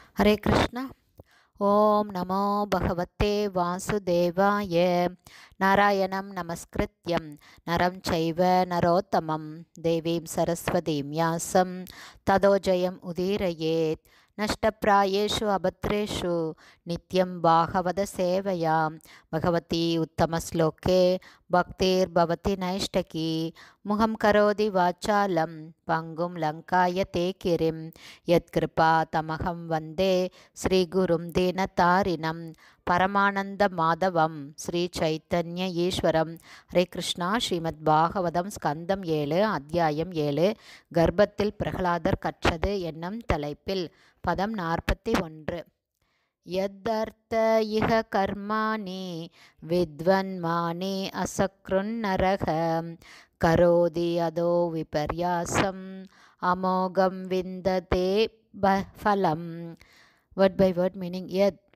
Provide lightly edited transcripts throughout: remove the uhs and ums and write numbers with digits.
हरे कृष्ण। ओम नमो भगवते वासुदेवाय। नारायणं नमस्कृत्यं नरं चैव नरोत्तमं देवीं सरस्वतीं व्यासं ततो जयम् उदीरयेत्। नष्टप्रायेषु अभद्रेषु नित्यं भागवत सेवया भगवती उत्तमश्लोके भक्तिर्भवति नैष्टकी। मुहं करोति वाचालं पङ्गुं लङ्कायते गिरिं यत्कृपा तमहं वन्दे श्रीगुरुं दीनतारिणं பரமானந்த மாதவம் ஸ்ரீ சைத்தன்ய ஈஸ்வரம். ஹரே கிருஷ்ணா. ஸ்ரீமத் பாகவதம் ஸ்கந்தம் 7 அத்தியாயம் 7 கர்ப்பத்தில் பிரகலாதர் கற்றது என்னும் தலைப்பில் பதம் 41. யத்தர்த்த இஹ கர்மாணி வித்வன்மானி அசக்ருன்னரக கரோதி அதோ விபர்யாசம் அமோகம் விந்ததே ஃபலம். Word by word meaning.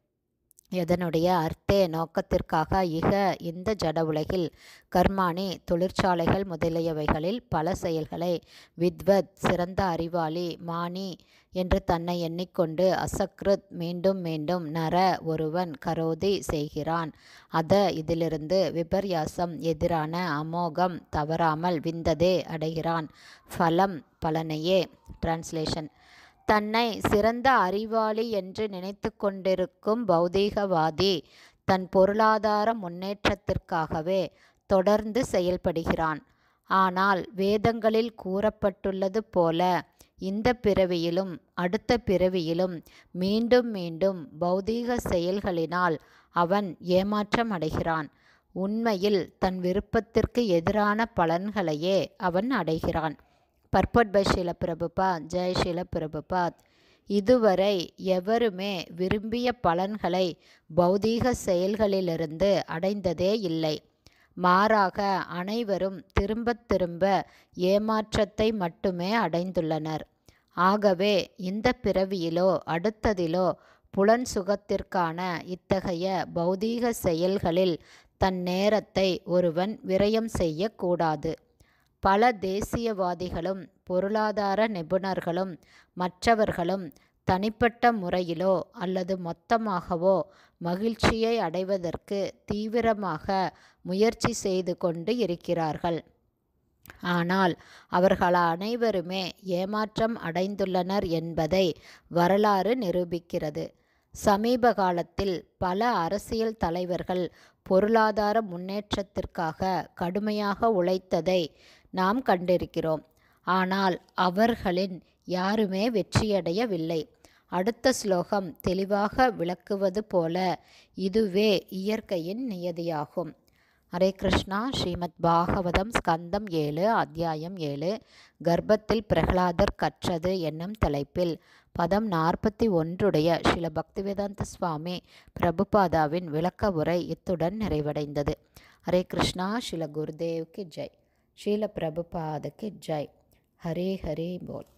எதனுடைய அர்த்தே நோக்கத்திற்காக இக இந்த ஜட உலகில் கர்மாணி தொழிற்சாலைகள் முதலியவைகளில் பல செயல்களை வித்வத் சிறந்த அறிவாளி மானி என்று தன்னை எண்ணிக்கொண்டு அசக்ருத் மீண்டும் மீண்டும் நர ஒருவன் கரோதி செய்கிறான். இதிலிருந்து விபர்யாசம் எதிரான அமோகம் தவறாமல் விந்ததே அடைகிறான். ஃபலம் பலனையே. டிரான்ஸ்லேஷன். தன்னை சிறந்த அறிவாளி என்று நினைத்து கொண்டிருக்கும் பௌதீகவாதி தன் பொருளாதார முன்னேற்றத்திற்காகவே தொடர்ந்து செயல்படுகிறான். ஆனால் வேதங்களில் கூறப்பட்டுள்ளது போல இந்த பிறவியிலும் அடுத்த பிறவியிலும் மீண்டும் மீண்டும் பௌதீக செயல்களினால் அவன் ஏமாற்றம் அடைகிறான். உண்மையில் தன் விருப்பத்திற்கு எதிரான பலன்களையே அவன் அடைகிறான். Purport by Srila Prabhupad. ஜெய் ஷீல பிரபுபாத். இதுவரை எவருமே விரும்பிய பலன்களை பௌதீக செயல்களிலிருந்து அடைந்ததே இல்லை. மாறாக அனைவரும் திரும்ப திரும்ப ஏமாற்றத்தை மட்டுமே அடைந்துள்ளனர். ஆகவே இந்த பிறவியிலோ அடுத்ததிலோ புலன் சுகத்திற்கான இத்தகைய பௌதீக செயல்களில் தன் நேரத்தை ஒருவன் விரயம் செய்யக்கூடாது. பல தேசியவாதிகளும் பொருளாதார நிபுணர்களும் மற்றவர்களும் தனிப்பட்ட முறையிலோ அல்லது மொத்தமாகவோ மகிழ்ச்சியை அடைவதற்கு தீவிரமாக முயற்சி செய்து கொண்டு இருக்கிறார்கள். ஆனால் அவர்கள் அனைவருமே ஏமாற்றம் அடைந்துள்ளனர் என்பதை வரலாறு நிரூபிக்கிறது. சமீப காலத்தில் பல அரசியல் தலைவர்கள் பொருளாதார முன்னேற்றத்திற்காக கடுமையாக உழைத்ததை நாம் கண்டிருக்கிறோம். ஆனால் அவர்களின் யாருமே வெற்றியடையவில்லை. அடுத்த ஸ்லோகம் தெளிவாக விளக்குவது போல இதுவே இயற்கையின் நியதியாகும். ஹரே கிருஷ்ணா. ஸ்ரீமத் பாகவதம் ஸ்கந்தம் 7 அத்தியாயம் 7 கர்ப்பத்தில் பிரகலாதர் கற்றது என்னும் தலைப்பில் பதம் 41 ஸ்ரீல பக்திவேதாந்த சுவாமி பிரபுபாதாவின் விளக்க உரை இத்துடன் நிறைவடைந்தது. ஹரே கிருஷ்ணா. ஸ்ரீல குருதேவ்க்கு ஜெய். ஸ்ரீல பிரபுபாதுக்கு ஜெய். ஹரே ஹரே போல்.